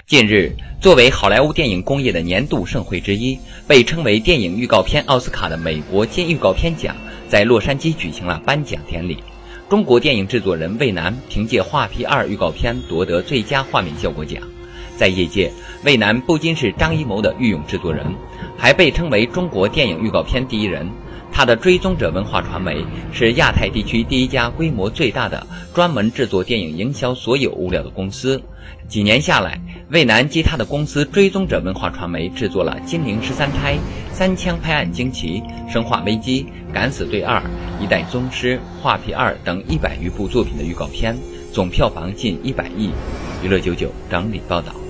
近日，作为好莱坞电影工业的年度盛会之一，被称为电影预告片奥斯卡的美国金预告片奖在洛杉矶举行了颁奖典礼。中国电影制作人魏楠凭借《画皮2》预告片夺得最佳画面效果奖。在业界，魏楠不仅是张艺谋的御用制作人，还被称为中国电影预告片第一人。他的追踪者文化传媒是亚太地区第一家规模最大的专门制作电影营销所有物料的公司。几年下来，魏楠及他的公司追踪者文化传媒制作了《金陵十三钗》《三枪拍案惊奇》《生化危机》《敢死队2》《一代宗师》《画皮2》等100余部作品的预告片，总票房近100亿。娱乐99整理报道。